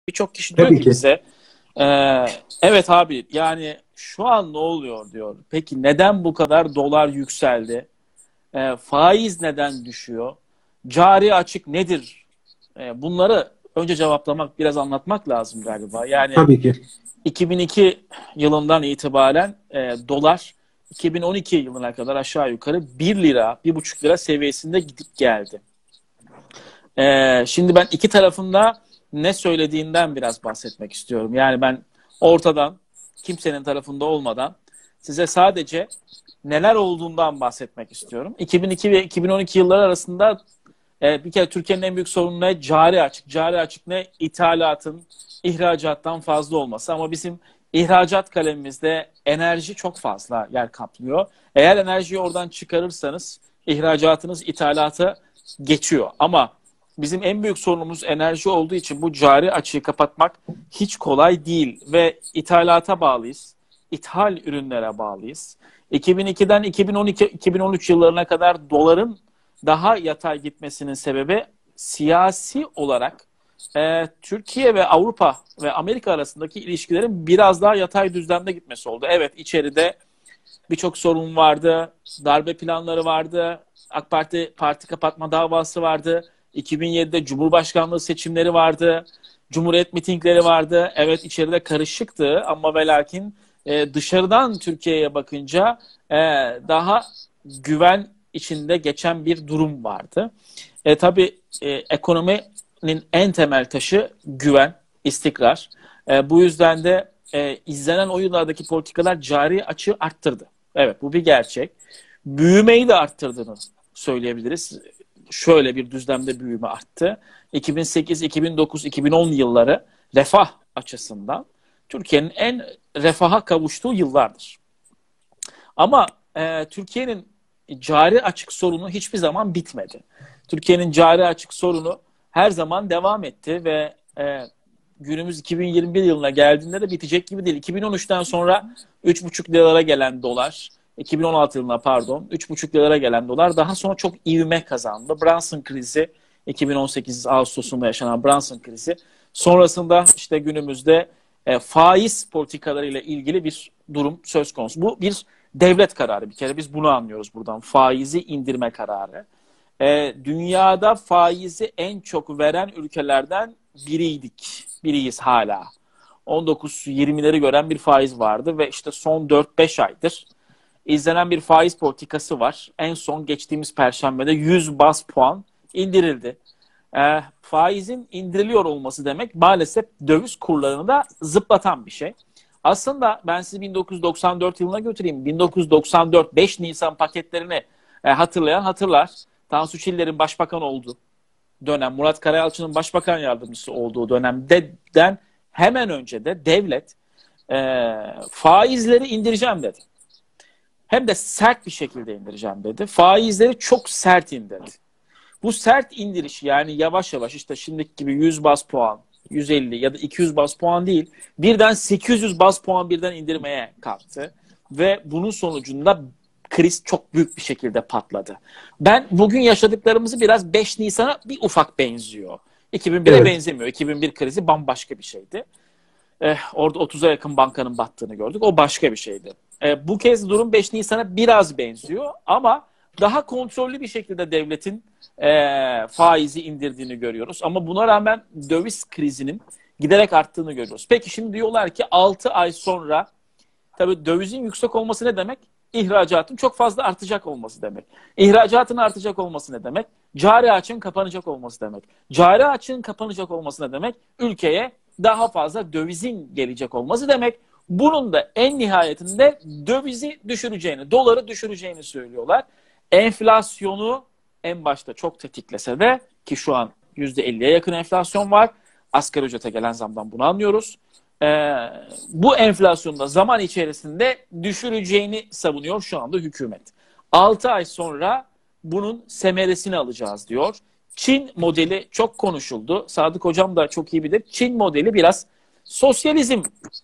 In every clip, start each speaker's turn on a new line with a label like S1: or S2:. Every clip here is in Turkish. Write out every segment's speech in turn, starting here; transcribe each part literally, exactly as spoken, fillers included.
S1: Birçok kişi diyor
S2: Tabii
S1: ki
S2: ki.
S1: bize e, evet abi yani şu an ne oluyor diyor. Peki neden bu kadar dolar yükseldi? E, faiz neden düşüyor? Cari açık nedir? E, bunları önce cevaplamak, biraz anlatmak lazım galiba. Yani
S2: Tabii ki.
S1: iki bin iki yılından itibaren e, dolar iki bin on iki yılına kadar aşağı yukarı bir lira, bir buçuk lira seviyesinde gidip geldi. E, şimdi ben iki tarafında ne söylediğinden biraz bahsetmek istiyorum. Yani ben ortadan, kimsenin tarafında olmadan size sadece neler olduğundan bahsetmek istiyorum. iki bin iki ve iki bin on iki yılları arasında e, bir kere Türkiye'nin en büyük sorunu ne? Cari açık. Cari açık ne? İthalatın ihracattan fazla olması. Ama bizim ihracat kalemimizde enerji çok fazla yer kaplıyor. Eğer enerjiyi oradan çıkarırsanız ihracatınız ithalata geçiyor. Ama bizim en büyük sorunumuz enerji olduğu için bu cari açığı kapatmak hiç kolay değil. Ve ithalata bağlıyız. İthal ürünlere bağlıyız. iki bin ikiden iki bin on iki iki bin on üç yıllarına kadar doların daha yatay gitmesinin sebebi siyasi olarak e, Türkiye ve Avrupa ve Amerika arasındaki ilişkilerin biraz daha yatay düzlemde gitmesi oldu. Evet, içeride birçok sorun vardı, darbe planları vardı, AK Parti parti kapatma davası vardı, iki bin yedide Cumhurbaşkanlığı seçimleri vardı, Cumhuriyet mitingleri vardı. Evet, içeride karışıktı ama ve lakin e, dışarıdan Türkiye'ye bakınca e, daha güven içinde geçen bir durum vardı. E, tabii e, ekonominin en temel taşı güven, istikrar. E, bu yüzden de e, izlenen o yıllardaki politikalar cari açığı arttırdı. Evet, bu bir gerçek. Büyümeyi de arttırdığını söyleyebiliriz. Şöyle bir düzlemde büyüme arttı. iki bin sekiz, iki bin dokuz, iki bin on yılları refah açısından Türkiye'nin en refaha kavuştuğu yıllardır. Ama e, Türkiye'nin cari açık sorunu hiçbir zaman bitmedi. Türkiye'nin cari açık sorunu her zaman devam etti ve e, günümüz iki bin yirmi bir yılına geldiğinde de bitecek gibi değil. iki bin on üçten sonra üç buçuk liralara gelen dolar, iki bin on altı yılına pardon, üç buçuk liralara gelen dolar daha sonra çok ivme kazandı. Brunson krizi, iki bin on sekiz Ağustos'unda yaşanan Brunson krizi. Sonrasında işte günümüzde e, faiz politikalarıyla ilgili bir durum söz konusu. Bu bir devlet kararı, bir kere biz bunu anlıyoruz buradan. Faizi indirme kararı. E, dünyada faizi en çok veren ülkelerden biriydik. Biriyiz hala. on dokuz yirmileri gören bir faiz vardı ve işte son dört beş aydır izlenen bir faiz politikası var. En son geçtiğimiz Perşembe'de yüz baz puan indirildi. E, faizin indiriliyor olması demek maalesef döviz kurlarını da zıplatan bir şey. Aslında ben sizi bin dokuz yüz doksan dört yılına götüreyim. bin dokuz yüz doksan dört beş Nisan paketlerini e, hatırlayan hatırlar. Tansu Çiller'in başbakan olduğu dönem, Murat Karayalçı'nın başbakan yardımcısı olduğu dönemden hemen önce de devlet e, faizleri indireceğim dedi. Hem de sert bir şekilde indireceğim dedi. Faizleri çok sert indirdi. Bu sert indiriş, yani yavaş yavaş işte şimdiki gibi yüz baz puan, yüz elli ya da iki yüz baz puan değil, birden sekiz yüz baz puan birden indirmeye kalktı. Ve bunun sonucunda kriz çok büyük bir şekilde patladı. Ben bugün yaşadıklarımızı biraz beş Nisan'a bir ufak benziyor. iki bin bire
S2: Evet.
S1: benzemiyor. iki bin bir krizi bambaşka bir şeydi. Eh, orada otuza yakın bankanın battığını gördük. O başka bir şeydi. Eh, bu kez durum beş Nisan'a biraz benziyor ama daha kontrollü bir şekilde devletin eh, faizi indirdiğini görüyoruz. Ama buna rağmen döviz krizinin giderek arttığını görüyoruz. Peki şimdi diyorlar ki altı ay sonra tabii dövizin yüksek olması ne demek? İhracatın çok fazla artacak olması demek. İhracatın artacak olması ne demek? Cari açığın kapanacak olması demek. Cari açığın kapanacak olması ne demek? Ülkeye daha fazla dövizin gelecek olması demek. Bunun da en nihayetinde dövizi düşüreceğini, doları düşüreceğini söylüyorlar. Enflasyonu en başta çok tetiklese de, ki şu an yüzde elliye yakın enflasyon var. Asgari ücrete gelen zamdan bunu anlıyoruz. Ee, bu enflasyonu da zaman içerisinde düşüreceğini savunuyor şu anda hükümet. altı ay sonra bunun semeresini alacağız diyor. Çin modeli çok konuşuldu. Sadık Hocam da çok iyi bilir. Çin modeli biraz sosyalizm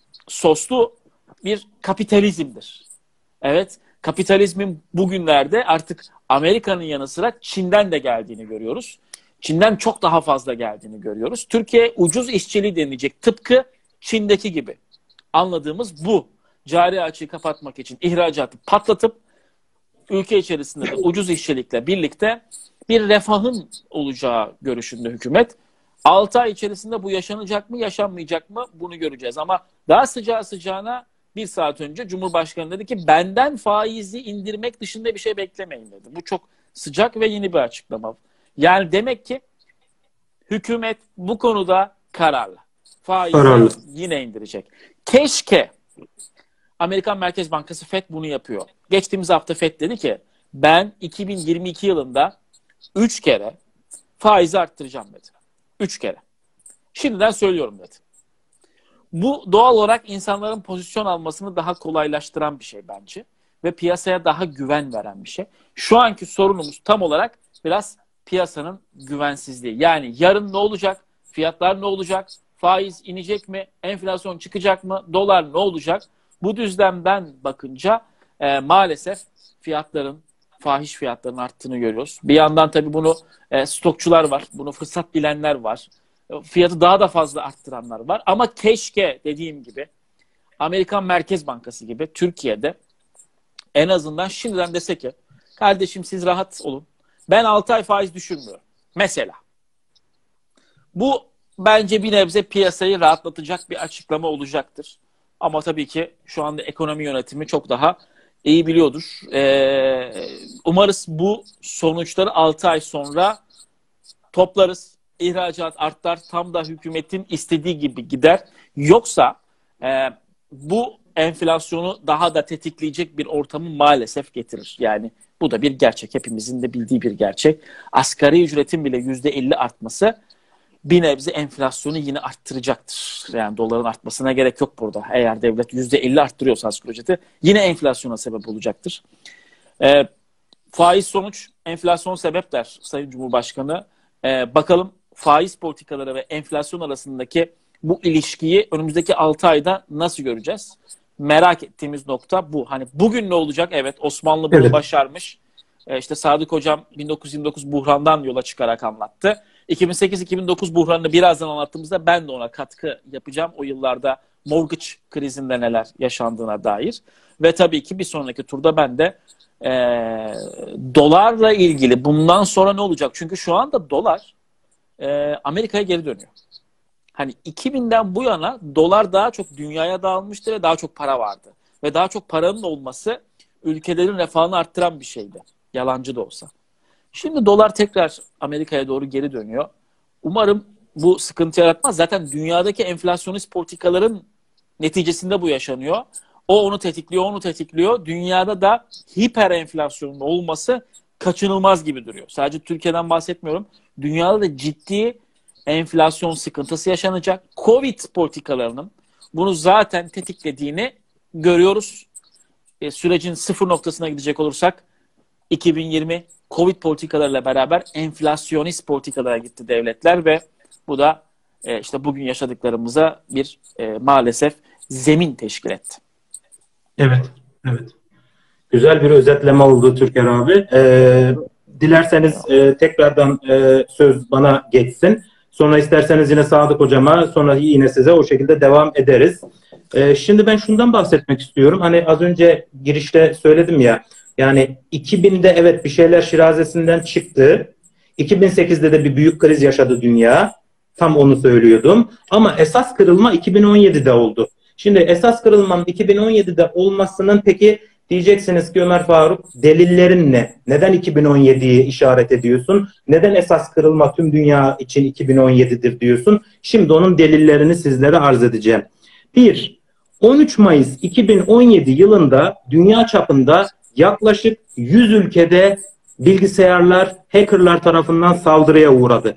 S1: soslu bir kapitalizmdir. Evet, kapitalizmin bugünlerde artık Amerika'nın yanı sıra Çin'den de geldiğini görüyoruz. Çin'den çok daha fazla geldiğini görüyoruz. Türkiye ucuz işçiliği denilecek. Tıpkı Çin'deki gibi. Anladığımız bu. Cari açığı kapatmak için ihracatı patlatıp ülke içerisinde de ucuz işçilikle birlikte bir refahın olacağı görüşünde hükümet. altı ay içerisinde bu yaşanacak mı, yaşanmayacak mı bunu göreceğiz. Ama daha sıcağı sıcağına bir saat önce Cumhurbaşkanı dedi ki benden faizi indirmek dışında bir şey beklemeyin dedi. Bu çok sıcak ve yeni bir açıklama. Yani demek ki hükümet bu konuda kararlı. Faizi kararlı. Yine indirecek. Keşke Amerikan Merkez Bankası Fed bunu yapıyor. Geçtiğimiz hafta Fed dedi ki ben iki bin yirmi iki yılında üç kere faizi arttıracağım dedi. üç kere. Şimdiden söylüyorum dedi. Bu doğal olarak insanların pozisyon almasını daha kolaylaştıran bir şey bence. Ve piyasaya daha güven veren bir şey. Şu anki sorunumuz tam olarak biraz piyasanın güvensizliği. Yani yarın ne olacak? Fiyatlar ne olacak? Faiz inecek mi? Enflasyon çıkacak mı? Dolar ne olacak? Bu düzlemden bakınca e, maalesef fiyatların, fahiş fiyatların arttığını görüyoruz. Bir yandan tabii bunu e, stokçular var. Bunu fırsat bilenler var. E, fiyatı daha da fazla arttıranlar var. Ama keşke dediğim gibi Amerikan Merkez Bankası gibi Türkiye'de en azından şimdiden dese ki kardeşim siz rahat olun. Ben altı ay faiz düşürmüyorum. Mesela. Bu bence bir nebze piyasayı rahatlatacak bir açıklama olacaktır. Ama tabii ki şu anda ekonomi yönetimi çok daha iyi biliyordur. Ee, umarız bu sonuçları altı ay sonra toplarız. İhracat artar. Tam da hükümetin istediği gibi gider. Yoksa e, bu enflasyonu daha da tetikleyecek bir ortamı maalesef getirir. Yani bu da bir gerçek. Hepimizin de bildiği bir gerçek. Asgari ücretin bile yüzde elli artması bir nebze enflasyonu yine arttıracaktır. Yani doların artmasına gerek yok burada. Eğer devlet yüzde elli arttırıyorsa asgari ücreti yine enflasyona sebep olacaktır. Ee, faiz sonuç, enflasyon sebep der Sayın Cumhurbaşkanı. Ee, bakalım faiz politikaları ve enflasyon arasındaki bu ilişkiyi önümüzdeki altı ayda nasıl göreceğiz? Merak ettiğimiz nokta bu. Hani bugün ne olacak? Evet, Osmanlı bunu evet. başarmış. Ee, işte Sadık Hocam bin dokuz yüz yirmi dokuz buhrandan yola çıkarak anlattı. iki bin sekiz iki bin dokuz buhranını birazdan anlattığımızda ben de ona katkı yapacağım. O yıllarda mortgage krizinde neler yaşandığına dair. Ve tabii ki bir sonraki turda ben de e, dolarla ilgili bundan sonra ne olacak? Çünkü şu anda dolar e, Amerika'ya geri dönüyor. Hani iki binden bu yana dolar daha çok dünyaya dağılmıştı ve daha çok para vardı. Ve daha çok paranın olması ülkelerin refahını arttıran bir şeydi. Yalancı da olsa. Şimdi dolar tekrar Amerika'ya doğru geri dönüyor. Umarım bu sıkıntı yaratmaz. Zaten dünyadaki enflasyonist politikaların neticesinde bu yaşanıyor. O onu tetikliyor, onu tetikliyor. Dünyada da hiper enflasyonun olması kaçınılmaz gibi duruyor. Sadece Türkiye'den bahsetmiyorum. Dünyada da ciddi enflasyon sıkıntısı yaşanacak. Covid politikalarının bunu zaten tetiklediğini görüyoruz. E, sürecin sıfır noktasına gidecek olursak iki bin yirmi Covid politikalarıyla beraber enflasyonist politikalara gitti devletler ve bu da e, işte bugün yaşadıklarımıza bir e, maalesef zemin teşkil etti.
S2: Evet, evet. Güzel bir özetleme oldu Türker abi. Ee, dilerseniz e, tekrardan e, söz bana geçsin. Sonra isterseniz yine Sadık Hocama, sonra yine size o şekilde devam ederiz. Ee, şimdi ben şundan bahsetmek istiyorum. Hani az önce girişte söyledim ya, yani iki binde evet bir şeyler şirazesinden çıktı. iki bin sekizde de bir büyük kriz yaşadı dünya. Tam onu söylüyordum. Ama esas kırılma iki bin on yedide oldu. Şimdi esas kırılmanın iki bin on yedide olmasının peki diyeceksiniz ki Ömer Faruk delillerin ne? Neden iki bin on yediyi işaret ediyorsun? Neden esas kırılma tüm dünya için iki bin on yedidir diyorsun? Şimdi onun delillerini sizlere arz edeceğim. Bir, on üç Mayıs iki bin on yedi yılında dünya çapında yaklaşık yüz ülkede bilgisayarlar hackerlar tarafından saldırıya uğradı.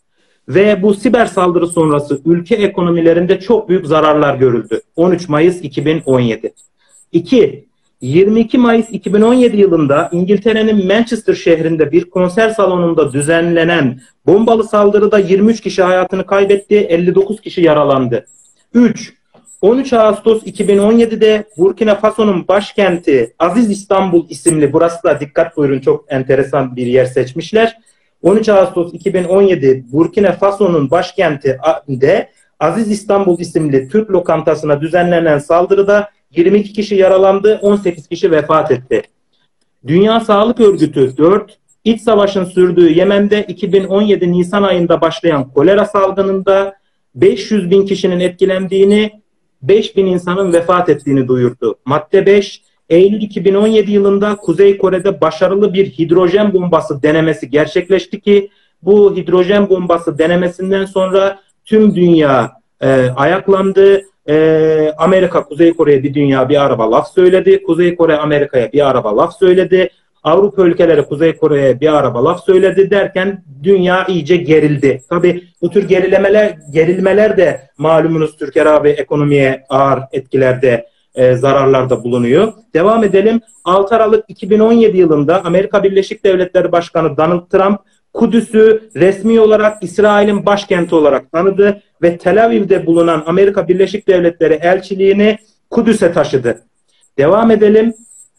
S2: Ve bu siber saldırı sonrası ülke ekonomilerinde çok büyük zararlar görüldü. on üç Mayıs iki bin on yedi. İki, yirmi iki Mayıs iki bin on yedi yılında İngiltere'nin Manchester şehrinde bir konser salonunda düzenlenen bombalı saldırıda yirmi üç kişi hayatını kaybetti, elli dokuz kişi yaralandı. Üç, on üç Ağustos iki bin on yedide Burkina Faso'nun başkenti Aziz İstanbul isimli, burası da dikkat buyurun çok enteresan bir yer seçmişler. on üç Ağustos iki bin on yedi Burkina Faso'nun başkentinde Aziz İstanbul isimli Türk lokantasına düzenlenen saldırıda yirmi iki kişi yaralandı, on sekiz kişi vefat etti. Dünya Sağlık Örgütü dört, iç savaşın sürdüğü Yemen'de iki bin on yedi Nisan ayında başlayan kolera salgınında beş yüz bin kişinin etkilendiğini, beş bin insanın vefat ettiğini duyurdu. Madde beş, Eylül iki bin on yedi yılında Kuzey Kore'de başarılı bir hidrojen bombası denemesi gerçekleşti ki bu hidrojen bombası denemesinden sonra tüm dünya e, ayaklandı. E, Amerika Kuzey Kore'ye bir dünya bir araba laf söyledi. Kuzey Kore Amerika'ya bir araba laf söyledi. Avrupa ülkeleri Kuzey Kore'ye bir araba laf söyledi derken dünya iyice gerildi. Tabii bu tür gerilemeler, gerilmeler de malumunuz Türker abi ekonomiye ağır etkilerde, e, zararlarda bulunuyor. Devam edelim. altı Aralık iki bin on yedi yılında Amerika Birleşik Devletleri Başkanı Donald Trump Kudüs'ü resmi olarak İsrail'in başkenti olarak tanıdı ve Tel Aviv'de bulunan Amerika Birleşik Devletleri elçiliğini Kudüs'e taşıdı. Devam edelim.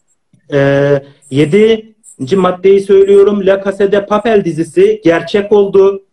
S2: Ee, yedinci maddeyi söylüyorum. La Casa de Papel dizisi gerçek oldu.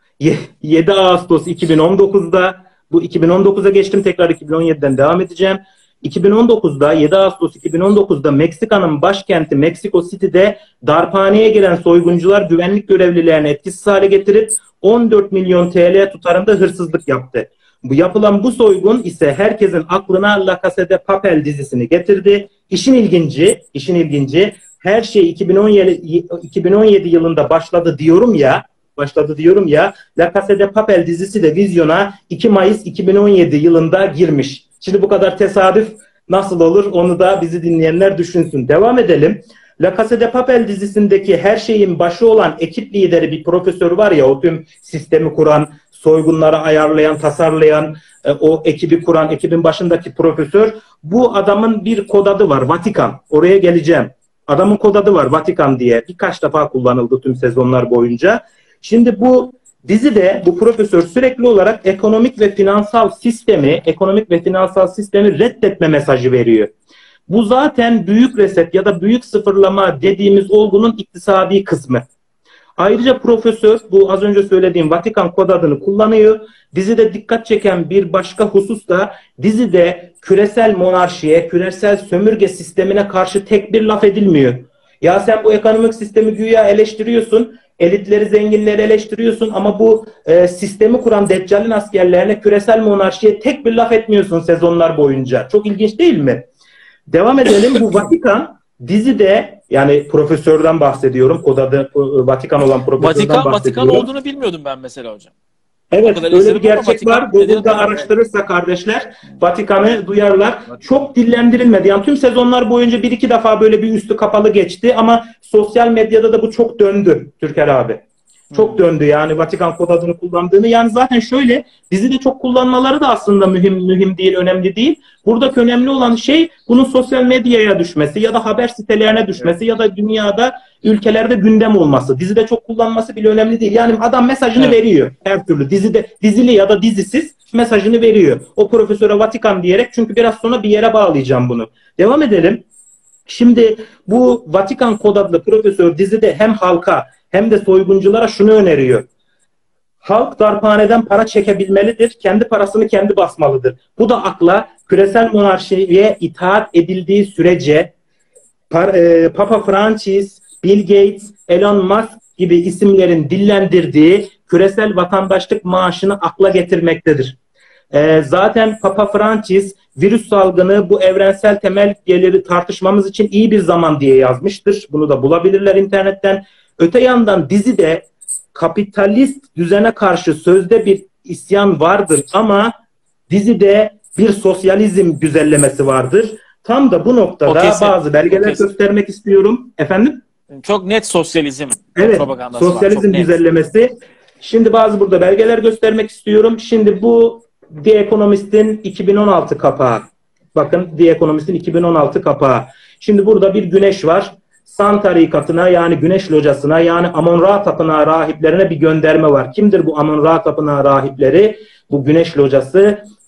S2: yedi Ağustos iki bin on dokuzda, bu iki bin on dokuza geçtim, tekrar iki bin on yediden devam edeceğim. iki bin on dokuzda, yedi Ağustos iki bin on dokuzda Meksika'nın başkenti Meksiko City'de darphaneye giren soyguncular güvenlik görevlilerini etkisiz hale getirip on dört milyon T L tutarında hırsızlık yaptı. Bu yapılan bu soygun ise herkesin aklına La Casa de Papel dizisini getirdi. İşin ilginci, işin ilginci her şey iki bin on yedi, iki bin on yedi yılında başladı diyorum ya, başladı diyorum ya. La Casa de Papel dizisi de vizyona iki Mayıs iki bin on yedi yılında girmiş. Şimdi bu kadar tesadüf nasıl olur onu da bizi dinleyenler düşünsün. Devam edelim. La Casa de Papel dizisindeki her şeyin başı olan ekip lideri bir profesör var ya, o tüm sistemi kuran, soygunları ayarlayan, tasarlayan, e, o ekibi kuran, ekibin başındaki profesör. Bu adamın bir kod adı var, Vatikan. Oraya geleceğim. Adamın kod adı var, Vatikan diye. Birkaç defa kullanıldı tüm sezonlar boyunca. Şimdi bu dizide bu profesör sürekli olarak ekonomik ve finansal sistemi, ekonomik ve finansal sistemi reddetme mesajı veriyor. Bu zaten büyük reset ya da büyük sıfırlama dediğimiz olgunun iktisadi kısmı. Ayrıca profesör bu az önce söylediğim Vatikan kod adını kullanıyor. Dizide dikkat çeken bir başka husus da dizide küresel monarşiye, küresel sömürge sistemine karşı tek bir laf edilmiyor. Ya sen bu ekonomik sistemi güya eleştiriyorsun, elitleri, zenginleri eleştiriyorsun ama bu e, sistemi kuran Deccal'in askerlerine, küresel monarşiye tek bir laf etmiyorsun sezonlar boyunca. Çok ilginç değil mi? Devam edelim. Bu Vatikan dizide, yani profesörden bahsediyorum. Kod adı Vatikan olan profesörden
S1: Vatikan,
S2: bahsediyorum.
S1: Vatikan olduğunu bilmiyordum ben mesela hocam.
S2: Evet, öyle bir gerçek var. Google'da
S1: nedir?
S2: araştırırsa kardeşler Vatikan'ı duyarlar. Çok dillendirilmedi. Yani tüm sezonlar boyunca bir iki defa böyle bir üstü kapalı geçti ama sosyal medyada da bu çok döndü Türker abi. Çok döndü yani Vatikan kod adını kullandığını. Yani zaten şöyle, dizide çok kullanmaları da aslında mühim mühim değil, önemli değil. Buradaki önemli olan şey bunun sosyal medyaya düşmesi ya da haber sitelerine düşmesi ya da dünyada, ülkelerde gündem olması. Dizide çok kullanması bile önemli değil. Yani adam mesajını evet. veriyor her türlü. Dizide, dizili ya da dizisiz mesajını veriyor. O profesöre Vatikan diyerek, çünkü biraz sonra bir yere bağlayacağım bunu. Devam edelim. Şimdi bu Vatikan kod adlı profesör dizide hem halka hem de soygunculara şunu öneriyor. Halk darphaneden para çekebilmelidir. Kendi parasını kendi basmalıdır. Bu da akla, küresel monarşiye itaat edildiği sürece Papa Francis, Bill Gates, Elon Musk gibi isimlerin dillendirdiği küresel vatandaşlık maaşını akla getirmektedir. Zaten Papa Francis virüs salgını bu evrensel temel geliri tartışmamız için iyi bir zaman diye yazmıştır. Bunu da bulabilirler internetten. Öte yandan dizide kapitalist düzene karşı sözde bir isyan vardır ama dizide bir sosyalizm güzellemesi vardır. Tam da bu noktada bazı belgeler göstermek istiyorum. Efendim?
S1: Çok net sosyalizm
S2: evet,
S1: propagandası
S2: sosyalizm
S1: var.
S2: güzellemesi. Şimdi bazı burada belgeler göstermek istiyorum. Şimdi bu The Economist'in iki bin on altı kapağı. Bakın The Economist'in iki bin on altı kapağı. Şimdi burada bir güneş var. San tarikatına, yani güneş locasına, yani Amon-Ra tapınağı rahiplerine bir gönderme var. Kimdir bu Amon-Ra tapınağı rahipleri? Bu güneş locası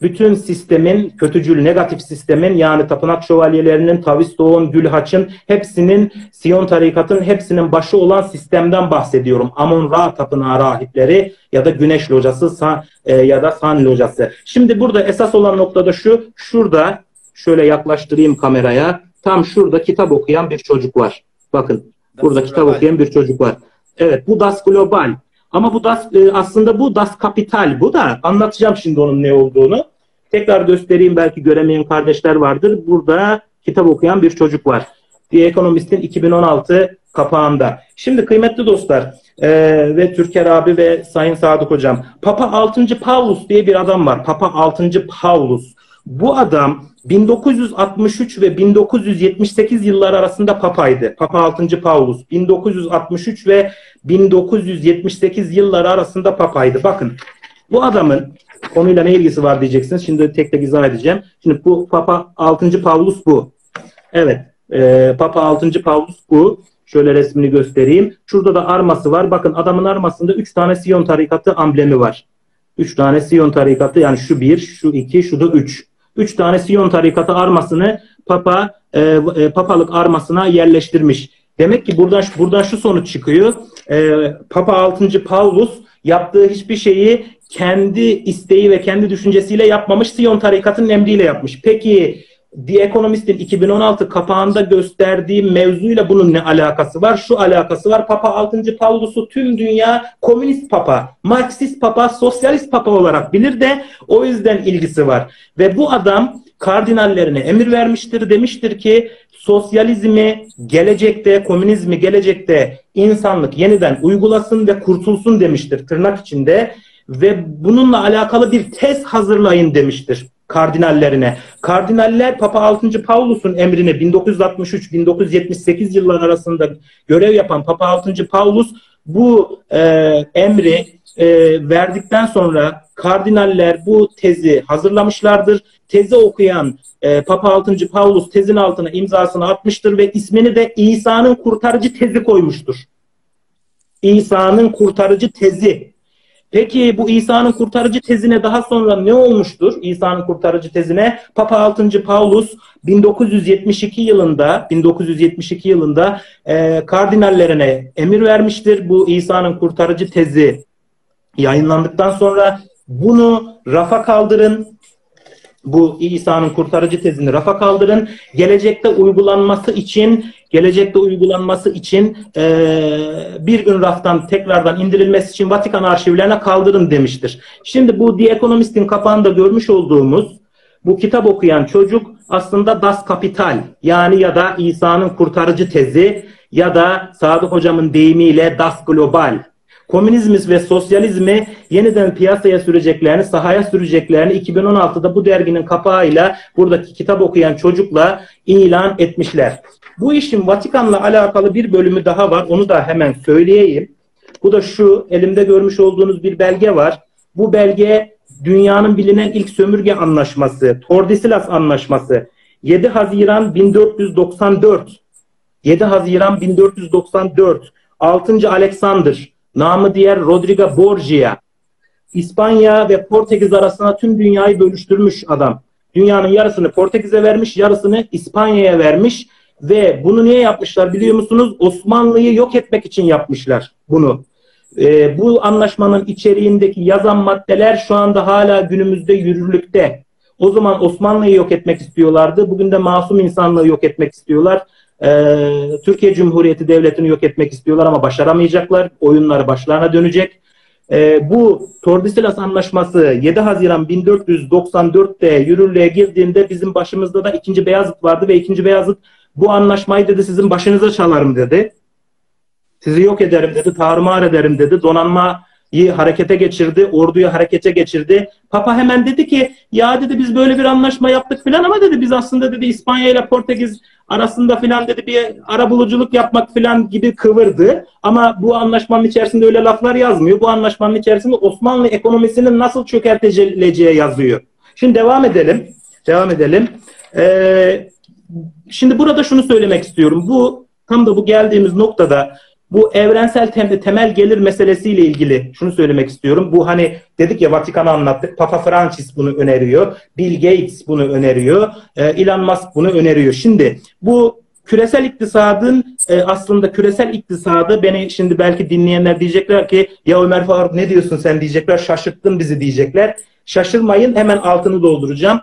S2: bütün sistemin, kötücül, negatif sistemin, yani tapınak şövalyelerinin, Tavistoğun, Gülhaç'ın, hepsinin, Siyon tarikatının hepsinin başı olan sistemden bahsediyorum. Amon-Ra tapınağı rahipleri ya da Güneş locası e, ya da San locası. Şimdi burada esas olan noktada şu, şurada şöyle yaklaştırayım kameraya. Tam şurada kitap okuyan bir çocuk var. Bakın burada Das kitap Global. okuyan bir çocuk var. Evet, bu Das Global. Ama bu Das, aslında bu Das Kapital. Bu da anlatacağım şimdi onun ne olduğunu. Tekrar göstereyim, belki göremeyen kardeşler vardır. Burada kitap okuyan bir çocuk var. The Economist'in iki bin on altı kapağında. Şimdi kıymetli dostlar e, ve Türker abi ve Sayın Sadık hocam. Papa altıncı Paulus diye bir adam var. Papa altıncı Paulus. Bu adam bin dokuz yüz altmış üç ve bin dokuz yüz yetmiş sekiz yılları arasında papaydı. Papa altıncı Paulus bin dokuz yüz altmış üç ve bin dokuz yüz yetmiş sekiz yılları arasında papaydı. Bakın bu adamın konuyla ne ilgisi var diyeceksiniz. Şimdi tek tek izah edeceğim. Şimdi bu Papa altıncı Paulus bu. Evet. E, Papa altıncı Paulus bu. Şöyle resmini göstereyim. Şurada da arması var. Bakın adamın armasında üç tane Siyon tarikatı amblemi var. üç tane Siyon tarikatı, yani şu bir, şu iki, şu da üç. üç tane Siyon tarikatı armasını Papa e, e, papalık armasına yerleştirmiş. Demek ki buradan buradan şu sonuç çıkıyor. E, Papa altıncı Paulus yaptığı hiçbir şeyi kendi isteği ve kendi düşüncesiyle yapmamış. Siyon tarikatının emriyle yapmış. Peki The Economist'in iki bin on altı kapağında gösterdiği mevzuyla bunun ne alakası var? Şu alakası var. Papa altıncı Paulus'u tüm dünya komünist papa, Marksist papa, sosyalist papa olarak bilir de o yüzden ilgisi var. Ve bu adam kardinallerine emir vermiştir. Demiştir ki sosyalizmi gelecekte, komünizmi gelecekte insanlık yeniden uygulasın ve kurtulsun demiştir tırnak içinde. Ve bununla alakalı bir tez hazırlayın demiştir kardinallerine. Kardinaller Papa altıncı Paulus'un emrine bin dokuz yüz altmış üç bin dokuz yüz yetmiş sekiz yılları arasında görev yapan Papa altıncı Paulus bu e, emri e, verdikten sonra kardinaller bu tezi hazırlamışlardır. Tezi okuyan e, Papa altıncı Paulus tezin altına imzasını atmıştır ve ismini de İsa'nın kurtarıcı tezi koymuştur. İsa'nın kurtarıcı tezi. Peki bu İsa'nın kurtarıcı tezine daha sonra ne olmuştur? İsa'nın kurtarıcı tezine Papa altıncı Paulus bin dokuz yüz yetmiş iki yılında bin dokuz yüz yetmiş iki yılında e, kardinallerine emir vermiştir. Bu İsa'nın kurtarıcı tezi yayınlandıktan sonra bunu rafa kaldırın. Bu İsa'nın kurtarıcı tezini rafa kaldırın. Gelecekte uygulanması için gelecekte uygulanması için e, bir gün raftan tekrardan indirilmesi için Vatikan arşivlerine kaldırın demiştir. Şimdi bu The Economist'in kapağında görmüş olduğumuz bu kitap okuyan çocuk aslında Das Kapital, yani ya da İsa'nın kurtarıcı tezi ya da Sadık hocamın deyimiyle Das Global. Komünizmi ve sosyalizmi yeniden piyasaya süreceklerini, sahaya süreceklerini iki bin on altıda bu derginin kapağıyla buradaki kitap okuyan çocukla ilan etmişler. Bu işin Vatikan'la alakalı bir bölümü daha var. Onu da hemen söyleyeyim. Bu da şu, elimde görmüş olduğunuz bir belge var. Bu belge dünyanın bilinen ilk sömürge anlaşması, Tordesillas Anlaşması. yedi Haziran bin dört yüz doksan dört. yedi Haziran bin dört yüz doksan dört. altıncı Alexander, namı diğer Rodrigo Borgia, İspanya ve Portekiz arasında tüm dünyayı bölüştürmüş adam. Dünyanın yarısını Portekiz'e vermiş, yarısını İspanya'ya vermiş ve bunu niye yapmışlar biliyor musunuz? Osmanlı'yı yok etmek için yapmışlar bunu. Ee, bu anlaşmanın içeriğindeki yazan maddeler şu anda hala günümüzde yürürlükte. O zaman Osmanlı'yı yok etmek istiyorlardı. Bugün de masum insanlığı yok etmek istiyorlar. Ee, Türkiye Cumhuriyeti Devleti'ni yok etmek istiyorlar ama başaramayacaklar. Oyunları başlarına dönecek. Ee, bu Tordesillas Anlaşması yedi Haziran bin dört yüz doksan dört'te yürürlüğe girdiğinde bizim başımızda da ikinci Beyazıt vardı ve ikinci Beyazıt bu anlaşmayı dedi sizin başınıza çalarım dedi. Sizi yok ederim dedi, tarumar ederim dedi. Donanmayı harekete geçirdi, orduyu harekete geçirdi. Papa hemen dedi ki ya dedi biz böyle bir anlaşma yaptık filan ama dedi biz aslında dedi İspanya ile Portekiz arasında filan dedi bir arabuluculuk yapmak filan gibi kıvırdı. Ama bu anlaşmanın içerisinde öyle laflar yazmıyor. Bu anlaşmanın içerisinde Osmanlı ekonomisinin nasıl çökertileceği yazıyor. Şimdi devam edelim. Devam edelim. Ee, şimdi burada şunu söylemek istiyorum. Bu tam da bu geldiğimiz noktada Bu evrensel tem temel gelir meselesiyle ilgili şunu söylemek istiyorum. Bu hani dedik ya, Vatikan'ı anlattık. Papa Francis bunu öneriyor. Bill Gates bunu öneriyor. E, Elon Musk bunu öneriyor. Şimdi bu küresel iktisadın e, aslında küresel iktisadı, beni şimdi belki dinleyenler diyecekler ki ya Ömer Faruk ne diyorsun sen diyecekler. Şaşırttın bizi diyecekler. Şaşırmayın, hemen altını dolduracağım.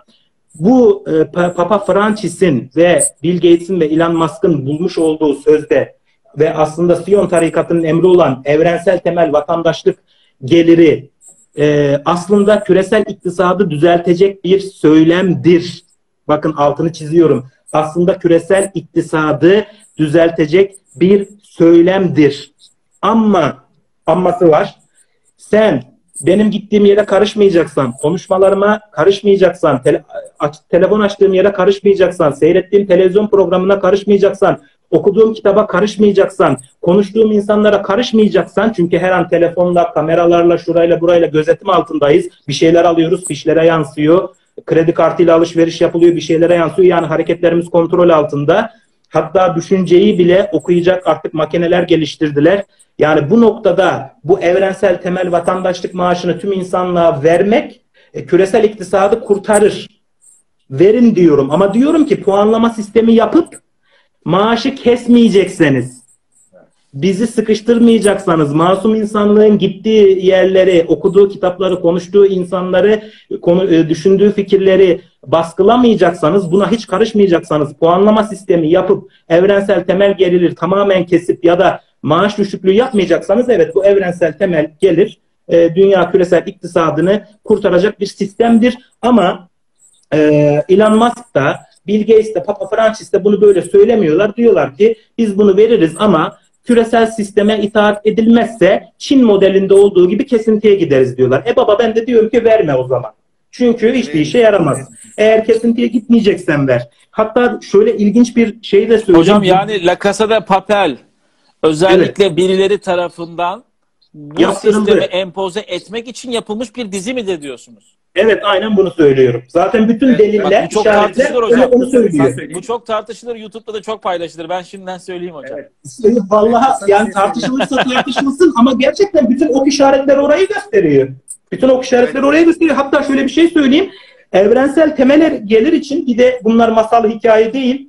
S2: Bu e, Papa Francis'in ve Bill Gates'in ve Elon Musk'ın bulmuş olduğu sözde ve aslında Siyon tarikatının emri olan evrensel temel vatandaşlık geliri e, aslında küresel iktisadı düzeltecek bir söylemdir. Bakın altını çiziyorum. Aslında küresel iktisadı düzeltecek bir söylemdir. Ama aması var. Sen benim gittiğim yere karışmayacaksan, konuşmalarıma karışmayacaksan, tele, aç, telefon açtığım yere karışmayacaksan, seyrettiğim televizyon programına karışmayacaksan, okuduğum kitaba karışmayacaksan, konuştuğum insanlara karışmayacaksan, çünkü her an telefonla, kameralarla, şurayla burayla gözetim altındayız. Bir şeyler alıyoruz, fişlere yansıyor. Kredi kartıyla alışveriş yapılıyor, bir şeylere yansıyor. Yani hareketlerimiz kontrol altında. Hatta düşünceyi bile okuyacak artık makineler geliştirdiler. Yani bu noktada bu evrensel temel vatandaşlık maaşını tüm insanlığa vermek e, küresel iktisadı kurtarır. Verin diyorum, ama diyorum ki puanlama sistemi yapıp maaşı kesmeyecekseniz, bizi sıkıştırmayacaksanız, masum insanlığın gittiği yerleri, okuduğu kitapları, konuştuğu insanları, konu, düşündüğü fikirleri baskılamayacaksanız, buna hiç karışmayacaksanız, puanlama sistemi yapıp evrensel temel geliri tamamen kesip ya da maaş düşüklüğü yapmayacaksanız, evet, bu evrensel temel gelir e, dünya küresel iktisadını kurtaracak bir sistemdir. Ama e, Elon Musk da, Bill Gates de, Papa Francis de bunu böyle söylemiyorlar. Diyorlar ki biz bunu veririz ama küresel sisteme itaat edilmezse Çin modelinde olduğu gibi kesintiye gideriz diyorlar. E baba, ben de diyorum ki verme o zaman. Çünkü hiçbir işe yaramaz. Eğer kesintiye gitmeyeceksen ver. Hatta şöyle ilginç bir şey de söyleyeyim.
S1: Hocam yani La Casa de Papel özellikle evet, birileri tarafından bu
S2: yaptırıldı,
S1: sistemi empoze etmek için yapılmış bir dizi midir diyorsunuz?
S2: Evet, aynen bunu söylüyorum. Zaten bütün evet, deliller,
S1: bak, bu çok tartışılır hocam.
S2: Onu söylüyor.
S1: Bu çok tartışılır. YouTube'da da çok paylaşılır. Ben şimdiden söyleyeyim hocam.
S2: Evet. Vallahi yani tartışılırsa tartışılsın ama gerçekten bütün ok işaretleri orayı gösteriyor. Bütün ok işaretleri evet, orayı gösteriyor. Hatta şöyle bir şey söyleyeyim. Evrensel temel gelir için, bir de bunlar masal hikaye değil,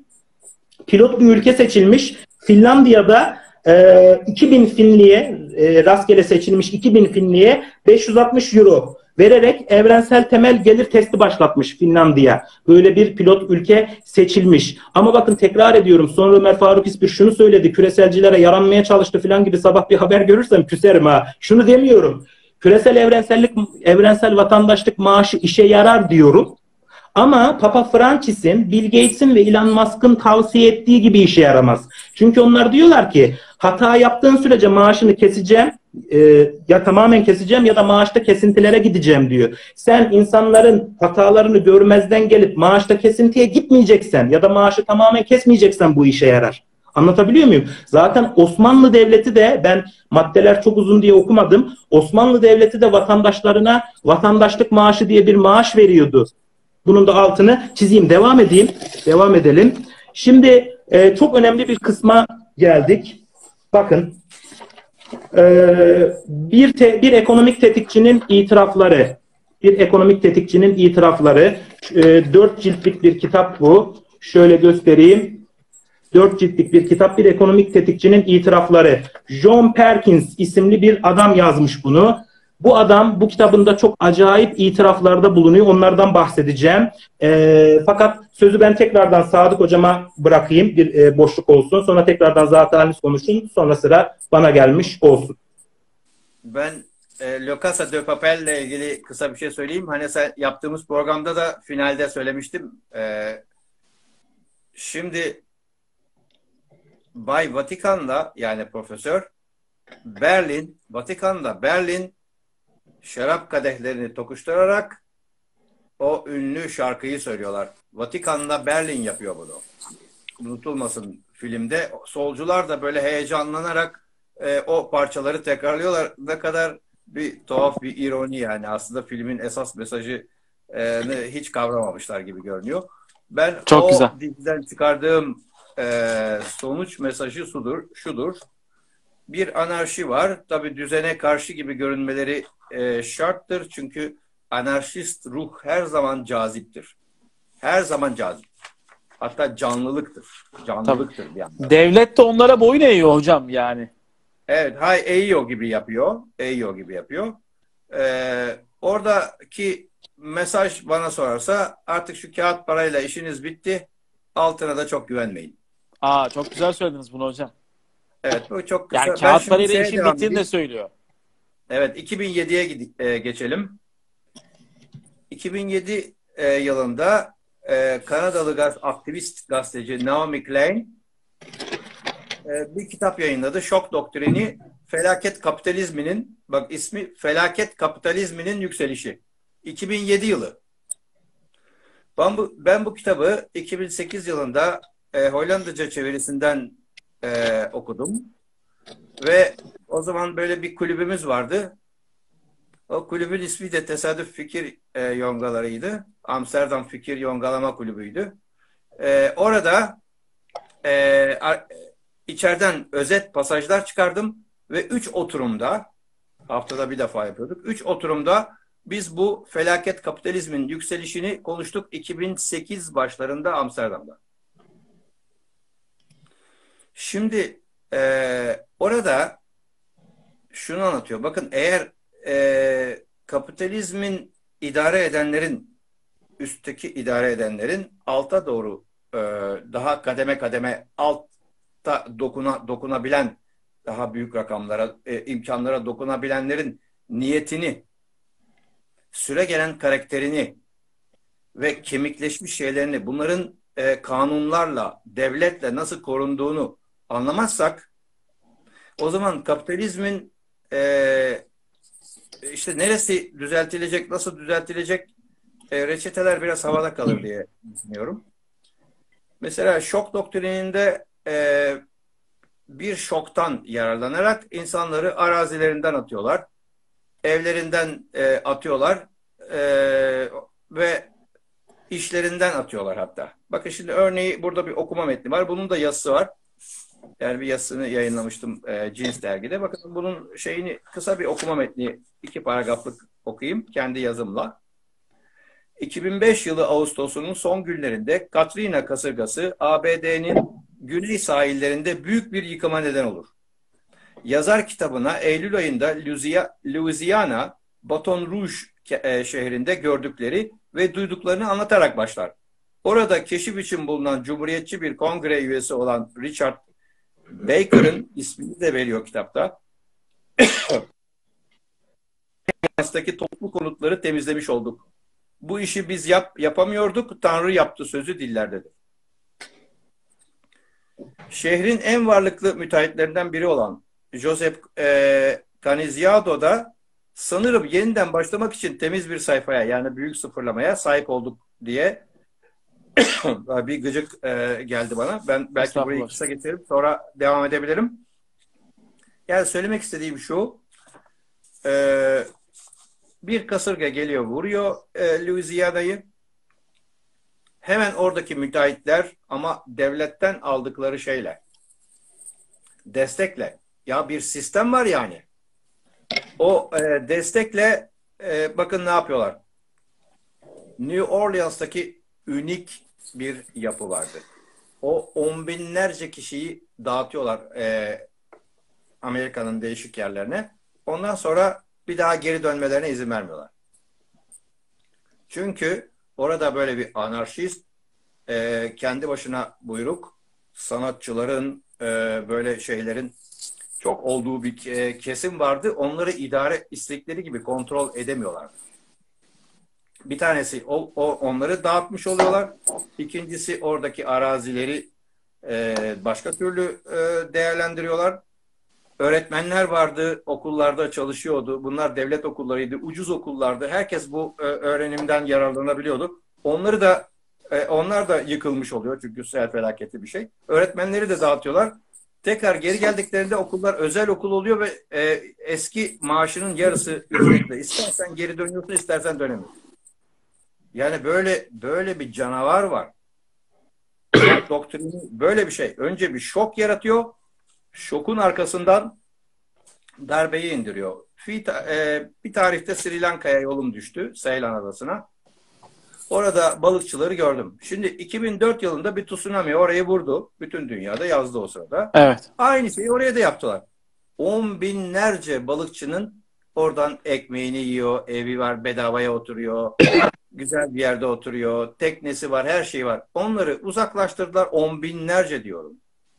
S2: pilot bir ülke seçilmiş. Finlandiya'da e, iki bin Finliye e, rastgele seçilmiş iki bin Finliye beş yüz altmış euro vererek evrensel temel gelir testi başlatmış Finlandiya. Böyle bir pilot ülke seçilmiş. Ama bakın, tekrar ediyorum, sonra Ömer Faruk İspir şunu söyledi, küreselcilere yaranmaya çalıştı falan gibi sabah bir haber görürsem küserim ha. Şunu demiyorum. Küresel evrensellik, evrensel vatandaşlık maaşı işe yarar diyorum. Ama Papa Francis'in, Bill Gates'in ve Elon Musk'ın tavsiye ettiği gibi işe yaramaz. Çünkü onlar diyorlar ki hata yaptığın sürece maaşını keseceğim, e, ya tamamen keseceğim ya da maaşta kesintilere gideceğim diyor. Sen insanların hatalarını görmezden gelip maaşta kesintiye gitmeyeceksen ya da maaşı tamamen kesmeyeceksen bu işe yarar. Anlatabiliyor muyum? Zaten Osmanlı Devleti de, ben maddeler çok uzun diye okumadım, Osmanlı Devleti de vatandaşlarına vatandaşlık maaşı diye bir maaş veriyordu. Bunun da altını çizeyim. Devam edeyim. Devam edelim. Şimdi e, çok önemli bir kısma geldik. Bakın. E, bir, te, bir ekonomik tetikçinin itirafları. Bir ekonomik tetikçinin itirafları. E, dört ciltlik bir kitap bu. Şöyle göstereyim. Dört ciltlik bir kitap. Bir ekonomik tetikçinin itirafları. John Perkins isimli bir adam yazmış bunu. Bu adam bu kitabında çok acayip itiraflarda bulunuyor. Onlardan bahsedeceğim. E, fakat sözü ben tekrardan Sadık Hocam'a bırakayım. Bir e, boşluk olsun. Sonra tekrardan zaten haliniz konuşun. Sonra sıra bana gelmiş olsun.
S3: Ben e, La Casa de Papel ile ilgili kısa bir şey söyleyeyim. Hani sen, yaptığımız programda da finalde söylemiştim. E, şimdi Bay Vatikan'da, yani Profesör Berlin, Vatikan'da Berlin şarap kadehlerini tokuşturarak o ünlü şarkıyı söylüyorlar. Vatikan'da Berlin yapıyor bunu. Unutulmasın filmde. Solcular da böyle heyecanlanarak e, o parçaları tekrarlıyorlar. Ne kadar bir tuhaf bir ironi yani. Aslında filmin esas mesajı e, hiç kavramamışlar gibi görünüyor. Ben
S1: Çok
S3: o
S1: güzel.
S3: diziden çıkardığım e, sonuç mesajı şudur. şudur. bir anarşi var. Tabii düzene karşı gibi görünmeleri e, şarttır. Çünkü anarşist ruh her zaman caziptir. Her zaman cazip. Hatta canlılıktır. Canlılıktır bir yandan.
S1: Devlet de onlara boyun eğiyor hocam yani.
S3: Evet, hay eğiyor gibi yapıyor. Eğiyor gibi yapıyor. Ee, oradaki mesaj bana sorarsa artık şu kağıt parayla işiniz bitti. Altına da çok güvenmeyin.
S1: Aa, çok güzel söylediniz bunu hocam.
S3: Evet, bu çok kısa.
S1: Yani
S3: Ben
S1: kağıt
S3: şimdi
S1: parayla
S3: şeye
S1: işin
S3: devam
S1: bittiğini de
S3: edeyim.
S1: söylüyor.
S3: Evet, iki bin yediye gidi- e, geçelim. iki bin yedi e, yılında e, Kanadalı gaz aktivist gazeteci Naomi Klein e, bir kitap yayınladı. Şok Doktrini, Felaket Kapitalizminin, bak ismi Felaket Kapitalizminin Yükselişi. iki bin yedi yılı. Ben bu, ben bu kitabı iki bin sekiz yılında e, Hollandaca çevirisinden e, okudum. Ve o zaman böyle bir kulübümüz vardı. O kulübün ismi de Tesadüf Fikir e, Yongalarıydı. Amsterdam Fikir Yongalama Kulübü'ydü. E, orada e, içeriden özet pasajlar çıkardım ve üç oturumda, haftada bir defa yapıyorduk. Üç oturumda biz bu felaket kapitalizmin yükselişini konuştuk iki bin sekiz başlarında Amsterdam'da. Şimdi e, orada şunu anlatıyor. Bakın eğer e, kapitalizmin idare edenlerin, üstteki idare edenlerin alta doğru e, daha kademe kademe altta dokuna, dokunabilen, daha büyük rakamlara, e, imkanlara dokunabilenlerin niyetini, süregelen karakterini ve kemikleşmiş şeylerini, bunların e, kanunlarla, devletle nasıl korunduğunu anlamazsak, o zaman kapitalizmin e, işte neresi düzeltilecek, nasıl düzeltilecek e, reçeteler biraz havada kalır diye düşünüyorum. Mesela şok doktrininde e, bir şoktan yararlanarak insanları arazilerinden atıyorlar, evlerinden e, atıyorlar e, ve işlerinden atıyorlar hatta. Bakın şimdi örneği, burada bir okuma metni var. Bunun da yazısı var. Yani bir yazısını yayınlamıştım e, Cins dergide. Bakın bunun şeyini, kısa bir okuma metni, iki paragraflık okuyayım kendi yazımla. iki bin beş yılı Ağustos'unun son günlerinde Katrina kasırgası A B D'nin güney sahillerinde büyük bir yıkıma neden olur. Yazar kitabına Eylül ayında Louisiana, Baton Rouge şehrinde gördükleri ve duyduklarını anlatarak başlar. Orada keşif için bulunan Cumhuriyetçi bir kongre üyesi olan Richard Baker'ın ismini de veriyor kitapta. Fransa'daki toplu konutları temizlemiş olduk. Bu işi biz yap, yapamıyorduk, Tanrı yaptı sözü dillerdedir. Şehrin en varlıklı müteahhitlerinden biri olan Joseph e, Caniziado da sanırım yeniden başlamak için temiz bir sayfaya, yani büyük sıfırlamaya sahip olduk diye bir gıcık e, geldi bana. Ben belki burayı kısa getirip sonra devam edebilirim. Yani söylemek istediğim şu, e, bir kasırga geliyor, vuruyor e, Louisiana'yı. Hemen oradaki müteahhitler, ama devletten aldıkları şeyle, destekle, ya bir sistem var yani. O e, destekle e, bakın ne yapıyorlar. New Orleans'taki ünik bir yapı vardı. O on binlerce kişiyi dağıtıyorlar e, Amerika'nın değişik yerlerine. Ondan sonra bir daha geri dönmelerine izin vermiyorlar. Çünkü orada böyle bir anarşist, e, kendi başına buyruk, sanatçıların, e, böyle şeylerin çok olduğu bir e, kesim vardı. Onları idare istekleri gibi kontrol edemiyorlar. Bir tanesi o, o onları dağıtmış oluyorlar. İkincisi oradaki arazileri e, başka türlü e, değerlendiriyorlar. Öğretmenler vardı, okullarda çalışıyordu. Bunlar devlet okullarıydı, ucuz okullardı. Herkes bu e, öğrenimden yararlanabiliyordu. Onları da e, onlar da yıkılmış oluyor çünkü sel felaketi bir şey. Öğretmenleri de dağıtıyorlar. Tekrar geri geldiklerinde okullar özel okul oluyor ve e, eski maaşının yarısı ücretle. İstersen geri dönüyorsun, istersen dönemiyorsun. Yani böyle böyle bir canavar var. Doktrini böyle bir şey. Önce bir şok yaratıyor. Şokun arkasından darbeyi indiriyor. Bir tarihte Sri Lanka'ya yolum düştü, Seylan Adası'na. Orada balıkçıları gördüm. Şimdi iki bin dört yılında bir tsunami orayı vurdu. Bütün dünyada yazdı o sırada.
S1: Evet.
S3: Aynı şeyi oraya da yaptılar. On binlerce balıkçının oradan ekmeğini yiyor, evi var, bedavaya oturuyor, güzel bir yerde oturuyor, teknesi var, her şey var. Onları uzaklaştırdılar, on binlerce diyorum.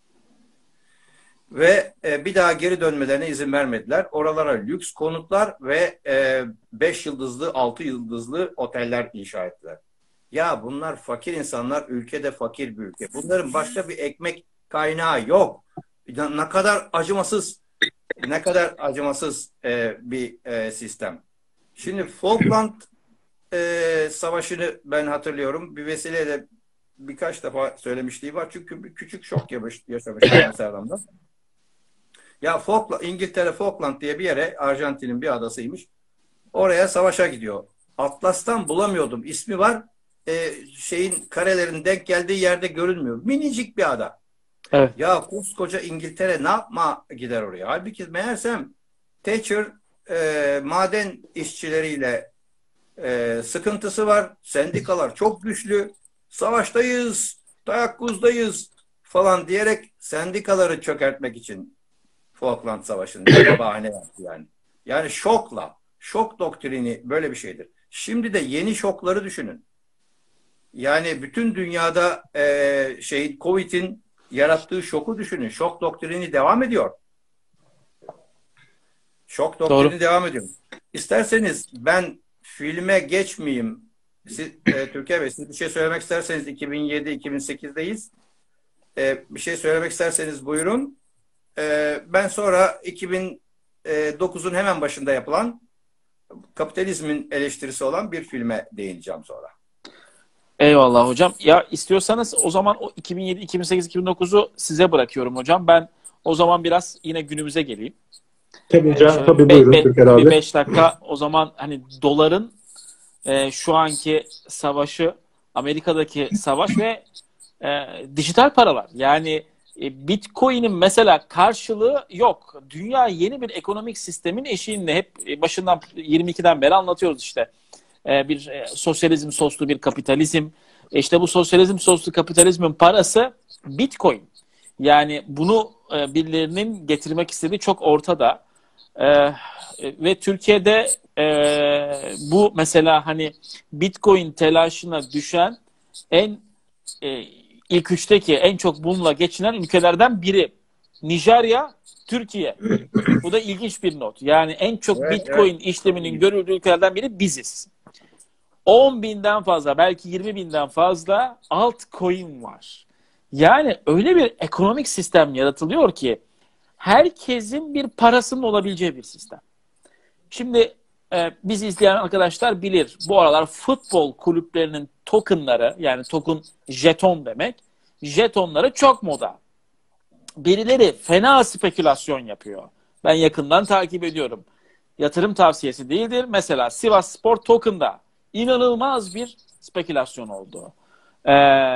S3: Ve e, bir daha geri dönmelerine izin vermediler. Oralara lüks konutlar ve e, beş yıldızlı, altı yıldızlı oteller inşa ettiler. Ya bunlar fakir insanlar, ülkede fakir bir ülke. Bunların başka bir ekmek kaynağı yok. Ne kadar acımasız, ne kadar acımasız e, bir e, sistem. Şimdi Falkland e, Savaşı'nı ben hatırlıyorum. Bir vesileyle birkaç defa söylemişliği var. Çünkü bir küçük şok yaşamıştım Amsterdam'da. Ya Falkland, İngiltere Falkland diye bir yere, Arjantin'in bir adasıymış. Oraya savaşa gidiyor. Atlas'tan bulamıyordum. İsmi var. E, şeyin karelerin denk geldiği yerde görünmüyor. Minicik bir ada.
S1: Evet.
S3: Ya koskoca İngiltere ne yapma gider oraya? Halbuki meğersem Thatcher e, maden işçileriyle e, sıkıntısı var. Sendikalar çok güçlü. Savaştayız, tayakkuz falan diyerek sendikaları çökertmek için Falkland Savaşı'nı bir bahane yaptı yani. Yani şokla, şok doktrini böyle bir şeydir. Şimdi de yeni şokları düşünün. Yani bütün dünyada e, şey Covid'in yarattığı şoku düşünün. Şok doktrini devam ediyor. Şok doktrini
S1: Doğru.
S3: devam ediyor. İsterseniz ben filme geçmeyeyim. Siz, e, Türkiye Bey, siz bir şey söylemek isterseniz iki bin yedi iki bin sekizdeyiz. E, bir şey söylemek isterseniz buyurun. E, ben sonra iki bin dokuzun hemen başında yapılan kapitalizmin eleştirisi olan bir filme değineceğim sonra.
S1: Eyvallah hocam. Ya istiyorsanız o zaman o iki bin yedi, iki bin sekiz, iki bin dokuzu size bırakıyorum hocam. Ben o zaman biraz yine günümüze geleyim.
S2: Tabii hocam,
S1: Ee,
S2: tabii
S1: be,
S2: buyurun
S1: be,
S2: Türker abi.
S1: Bir beş dakika o zaman hani doların e, şu anki savaşı, Amerika'daki savaş ve e, dijital paralar. Yani e, Bitcoin'in mesela karşılığı yok. Dünya yeni bir ekonomik sistemin eşiğinde. Hep e, başından yirmi ikiden beri anlatıyoruz işte. E, bir e, sosyalizm soslu bir kapitalizm. E, işte bu sosyalizm soslu kapitalizmin parası Bitcoin. Yani bunu e, birilerinin getirmek istediği çok ortada. E, e, ve Türkiye'de e, bu mesela hani Bitcoin telaşına düşen en e, ilk üçteki en çok bununla geçinen ülkelerden biri. Nijerya, Türkiye. Bu da ilginç bir not. Yani en çok
S3: Evet,
S1: Bitcoin
S3: evet.
S1: işleminin görüldüğü ülkelerden biri biziz. on binden fazla, belki yirmi binden fazla altcoin var. Yani öyle bir ekonomik sistem yaratılıyor ki herkesin bir parasının olabileceği bir sistem. Şimdi e, bizi izleyen arkadaşlar bilir. Bu aralar futbol kulüplerinin tokenları, yani token jeton demek, jetonları çok moda. Birileri fena spekülasyon yapıyor. Ben yakından takip ediyorum. Yatırım tavsiyesi değildir. Mesela Sivas Spor Token'da inanılmaz bir spekülasyon oldu. Ee,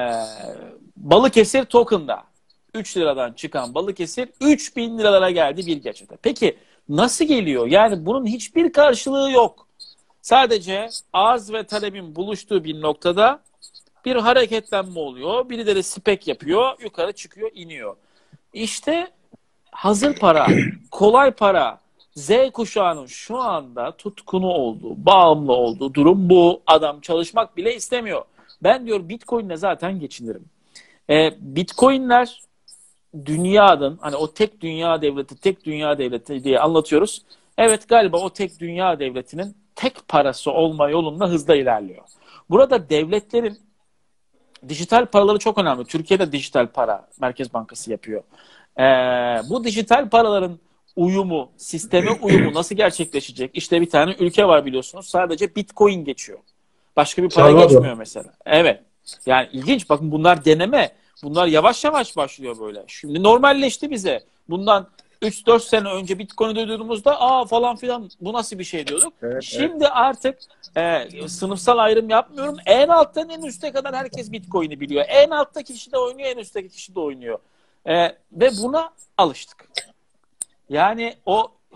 S1: Balıkesir Token'da üç liradan çıkan Balıkesir üç bin liralara geldi bir gecede. Peki nasıl geliyor? Yani bunun hiçbir karşılığı yok. Sadece arz ve talebin buluştuğu bir noktada bir hareketlenme oluyor. Birileri spek yapıyor, yukarı çıkıyor, iniyor. İşte hazır para, kolay para, Z kuşağının şu anda tutkunu olduğu, bağımlı olduğu durum bu. Adam çalışmak bile istemiyor. Ben diyor Bitcoin'le zaten geçinirim. E, Bitcoin'ler dünyanın, hani o tek dünya devleti, tek dünya devleti diye anlatıyoruz. Evet, galiba o tek dünya devletinin tek parası olma yolunda hızla ilerliyor. Burada devletlerin dijital paraları çok önemli. Türkiye'de dijital para Merkez Bankası yapıyor. Ee, bu dijital paraların uyumu, sisteme uyumu nasıl gerçekleşecek? İşte bir tane ülke var biliyorsunuz. Sadece Bitcoin geçiyor. Başka bir para
S2: Salvador.
S1: geçmiyor mesela. Evet. Yani ilginç. Bakın bunlar deneme. Bunlar yavaş yavaş başlıyor böyle. Şimdi normalleşti bize. Bundan üç dört sene önce Bitcoin'i duyduğumuzda aa falan filan bu nasıl bir şey diyorduk.
S3: Evet,
S1: Şimdi evet. artık e, sınıfsal ayrım yapmıyorum. En alttan en üste kadar herkes Bitcoin'i biliyor. En alttaki kişi de oynuyor, en üstteki kişi de oynuyor. E, ve buna alıştık. Yani o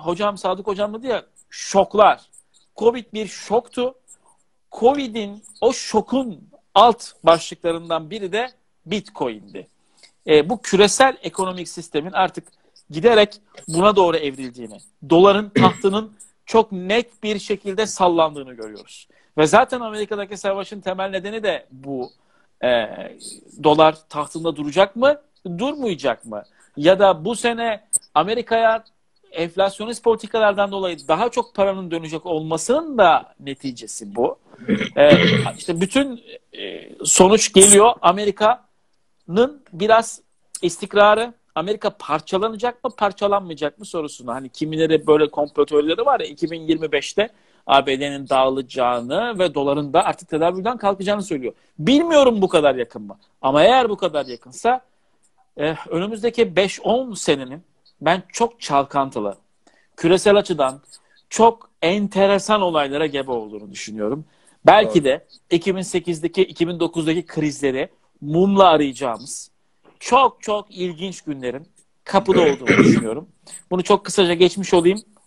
S1: hocam Sadık hocam dedi ya, şoklar. Covid bir şoktu. Covid'in o şokun alt başlıklarından biri de Bitcoin'di. E, bu küresel ekonomik sistemin artık giderek buna doğru evrildiğini, doların tahtının çok net bir şekilde sallandığını görüyoruz. Ve zaten Amerika'daki savaşın temel nedeni de bu. E, dolar tahtında duracak mı, durmayacak mı? Ya da bu sene Amerika'ya enflasyonist politikalardan dolayı daha çok paranın dönecek olmasının da neticesi bu. E, işte bütün e, sonuç geliyor, Amerika'nın biraz istikrarı, Amerika parçalanacak mı, parçalanmayacak mı sorusuna. Hani kimileri böyle komplo teorileri var ya, iki bin yirmi beşte A B D'nin dağılacağını ve doların da artık tedavülden kalkacağını söylüyor. Bilmiyorum bu kadar yakın mı? Ama eğer bu kadar yakınsa e, önümüzdeki beş on senenin ben çok çalkantılı, küresel açıdan çok enteresan olaylara gebe olduğunu düşünüyorum. Belki
S3: Doğru.
S1: de iki bin sekizdeki, iki bin dokuzdaki krizleri mumla arayacağımız çok çok ilginç günlerin kapıda olduğunu düşünüyorum. Bunu çok kısaca geçmiş olayım.